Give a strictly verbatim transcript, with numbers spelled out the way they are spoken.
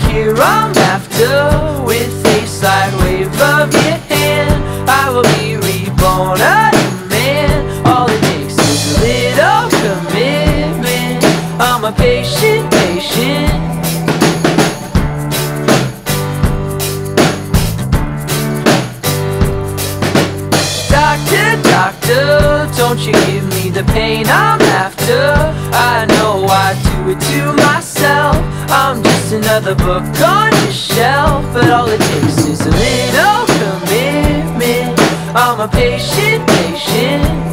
here I'm after. With a slight wave of your hand, I will be reborn a new man. All it takes is a little commitment. I'm a patient, patient. Doctor, doctor, don't you give me the pain I'm after. I know I do it to myself. I'm just another book on your shelf, but all it takes is a little commitment. I'm a patient, patient.